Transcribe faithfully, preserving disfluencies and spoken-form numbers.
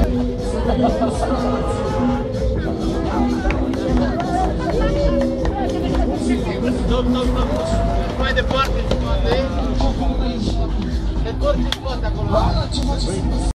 Stop, stop, stop. Mai departe, în spate. Te întorci în spate acolo.